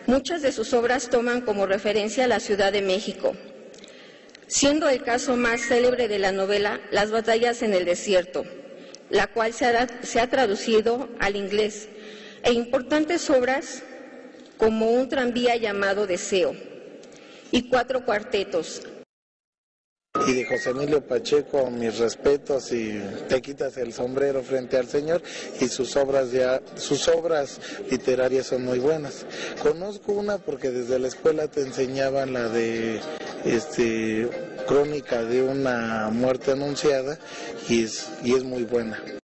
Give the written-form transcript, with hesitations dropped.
Muchas de sus obras toman como referencia la Ciudad de México, siendo el caso más célebre de la novela Las batallas en el desierto, la cual se ha traducido al inglés, e importantes obras como Un tranvía llamado Deseo y 4 cuartetos. Y de José Emilio Pacheco, mis respetos, y te quitas el sombrero frente al Señor, y sus obras literarias son muy buenas. Conozco una porque desde la escuela te enseñaban la de Crónica de una muerte anunciada, y es muy buena.